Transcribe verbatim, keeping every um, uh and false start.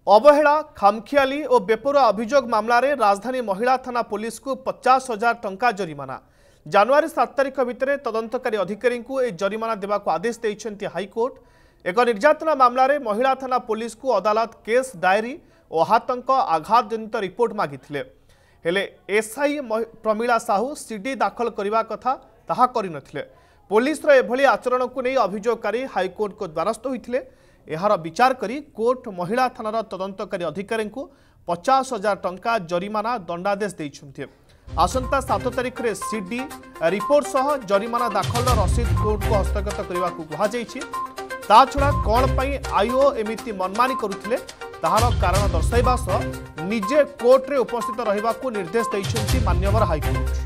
अवहेला खामखियाली और बेपरुआ अभियोग मामलें राजधानी महिला थाना पुलिस को पचास हजार टंका जरिमाना। जनवरी सात तारिख भितर तदंतकारी अधिकारी को यह जरिमाना देवाक आदेश देइछन्ति हाईकोर्ट। एक निर्यातना मामलें महिला थाना पुलिस को अदालत केस डायरी और हाथंक आघात जनित रिपोर्ट मागिथिले। हेले एसआई प्रमीला साहू सीडी दाखल करने कथा ताहा करिनथिले। पुलिस एभली आचरण को नहीं अभियोगकारी हाईकोर्ट को द्वारस्थ होइथिले। एहार विचार करी कोर्ट महिला थानार तदंतकारी अधिकारी को पचास हजार टंका जरिमाना दंडादेश देइछन्ति। आसंता सात तारिख में सीडी रिपोर्ट सह जरिमाना दाखल रसीद कोर्ट को हस्तगत करने को कहुଯାଇଛି। ता छड़ा कौन पई आईओ एमिति मनमानी करुथिले ताहार कारण दर्शाइबा सह निजे कोर्ट रे उपस्थित रहिबा को निर्देश दैछन्ति मान्यवर हाईकोर्ट।